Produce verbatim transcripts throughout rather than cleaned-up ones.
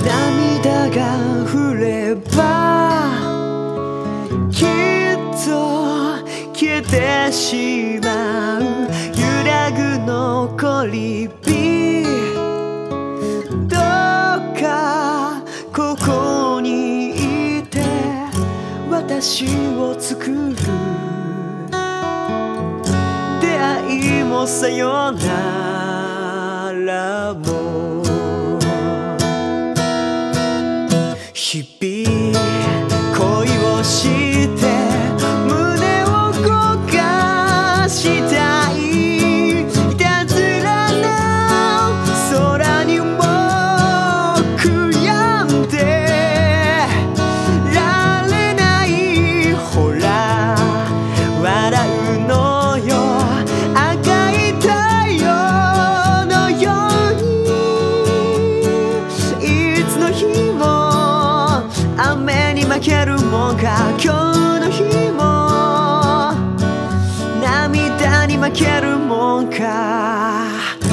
涙が降ればきっと消えてしまう。揺らぐ残り火、どうかここにいて私を作る。出会いもさよならも日々恋をして胸を焦がしたい。いたずらな空にも悔やんでられない。ほら笑うのよ赤い太陽のように。いつの日も雨に負けるもんか。今日の日も涙に負けるもんか。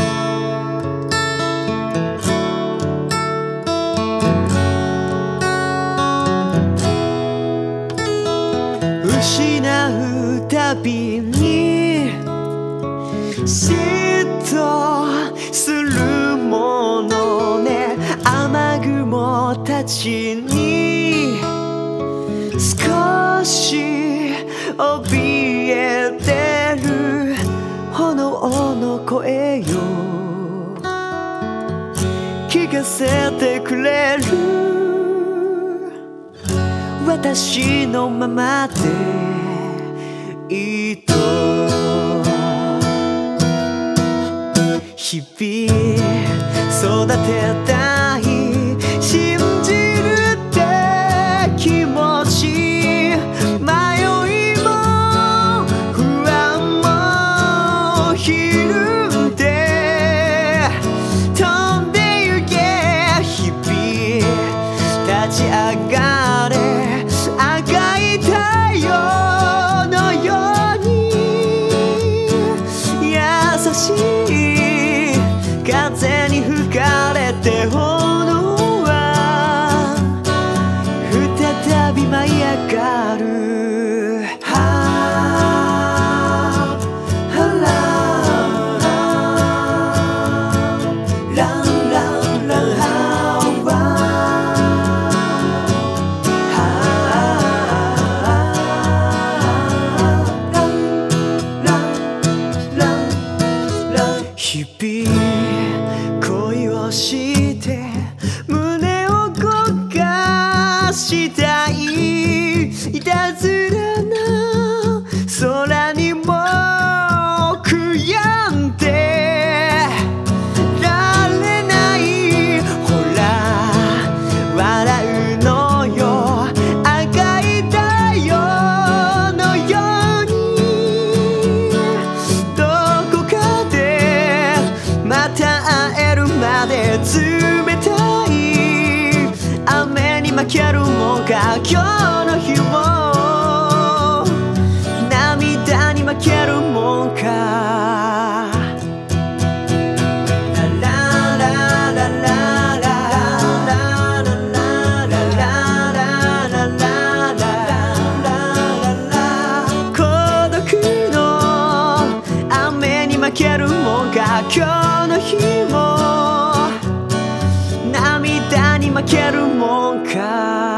失うたびに嫉妬するものね。雨雲たちに少し怯えてる炎の声よ聞かせてくれる。私のままでいいと。日々育てたい信じるって気持ち、迷いも不安もひるんで飛んでゆけ。日々立ち上がれ赤い太陽のように。優しい風に吹かれて炎は再び舞い上がる。日々恋をして胸を焦がしたい。いたずらな空にも悔やんでられない。ほら笑うのよ赤い太陽のように。どこかでまた会えるまで冷たい雨に負けるもんか。今日の日も涙に負けるもんか。孤独の雨に負けるもんか。今日の日も涙に負けるもんか。